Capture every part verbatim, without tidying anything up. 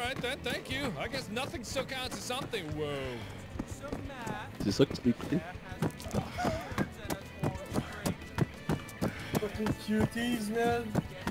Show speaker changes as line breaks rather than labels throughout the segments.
right then, thank you. I guess nothing still counts as something. Whoa.
C'est ça que tu peux écouter?
Fucking cuties, man.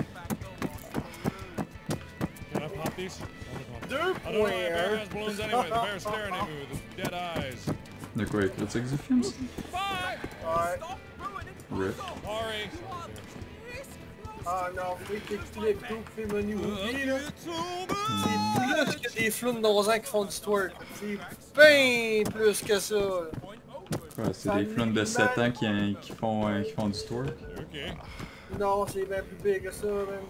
Can I pop these?
Deux
I don't know why the bear
points.
has balloons anyway. The bear's staring at me with dead eyes.
De quoi, les critiques du film, ça?
Bye!
Ouais.
Rip.
Sorry.
Ah non, faut t'écouter les films au movie, là. C'est plus que des flous de onze ans qui font du twerk. C'est bien plus que ça, là.
Ouais, c'est des flûnes de sept ans qui, qui, font, euh, qui font du twerk.
Okay.
Non, c'est bien plus big que ça, man.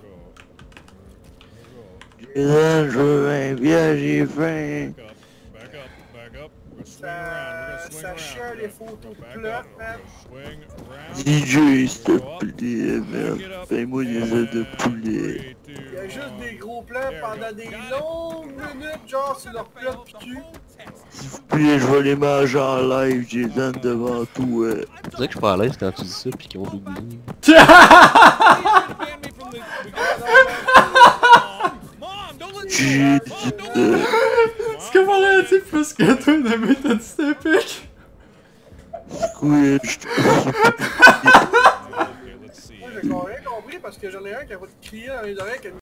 Je veux bien, j'ai faim.
Back up, back up, back up. We're gonna swing
Ça,
around. We're gonna swing
ça
around.
share des photos de
Back
plot,
up.
man.
Swing around.
D J, s'il te plaît, merde. Fais-moi des ailes de poulet.
Il y a juste des gros plans pendant des longues minutes, genre sur leur plat de cul.
S'il vous plaît, je vais les manger en live, j'ai les dents devant tout, ouais. C'est vrai que je suis pas à l'aise quand tu dis ça pis qu'ils ont oublié. J'ai dit de...
C'est comment on a dit plus que toi, de mettre un petit épique?
Squid,
Moi j'ai rien compris parce que j'en ai un qui a pas de crier dans les oreilles.